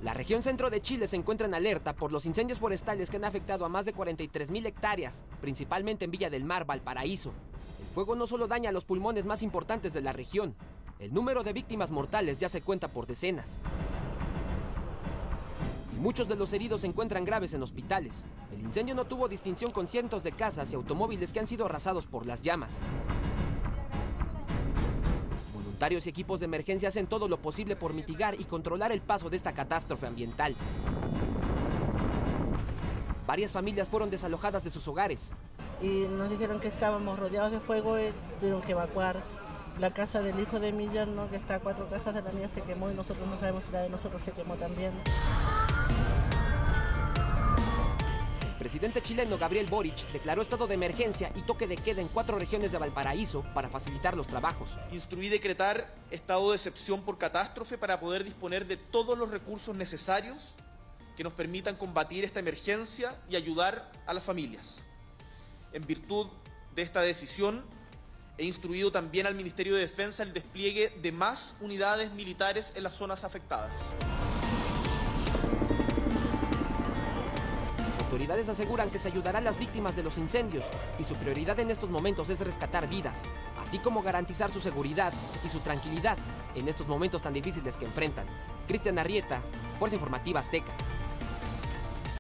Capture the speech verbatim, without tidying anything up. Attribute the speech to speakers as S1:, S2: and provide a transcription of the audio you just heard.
S1: La región centro de Chile se encuentra en alerta por los incendios forestales que han afectado a más de cuarenta y tres mil hectáreas, principalmente en Villa del Mar, Valparaíso. El fuego no solo daña los pulmones más importantes de la región, el número de víctimas mortales ya se cuenta por decenas. Y muchos de los heridos se encuentran graves en hospitales. El incendio no tuvo distinción con cientos de casas y automóviles que han sido arrasados por las llamas. Voluntarios y equipos de emergencia hacen todo lo posible por mitigar y controlar el paso de esta catástrofe ambiental. Varias familias fueron desalojadas de sus hogares.
S2: Y nos dijeron que estábamos rodeados de fuego y tuvieron que evacuar. La casa del hijo de mi yerno, que está a cuatro casas de la mía, se quemó y nosotros no sabemos si la de nosotros se quemó también.
S1: El presidente chileno Gabriel Boric declaró estado de emergencia y toque de queda en cuatro regiones de Valparaíso para facilitar los trabajos.
S3: Instruí decretar estado de excepción por catástrofe para poder disponer de todos los recursos necesarios que nos permitan combatir esta emergencia y ayudar a las familias. En virtud de esta decisión, he instruido también al Ministerio de Defensa el despliegue de más unidades militares en las zonas afectadas.
S1: Las autoridades aseguran que se ayudará a las víctimas de los incendios y su prioridad en estos momentos es rescatar vidas, así como garantizar su seguridad y su tranquilidad en estos momentos tan difíciles que enfrentan. Cristian Arrieta, Fuerza Informativa Azteca.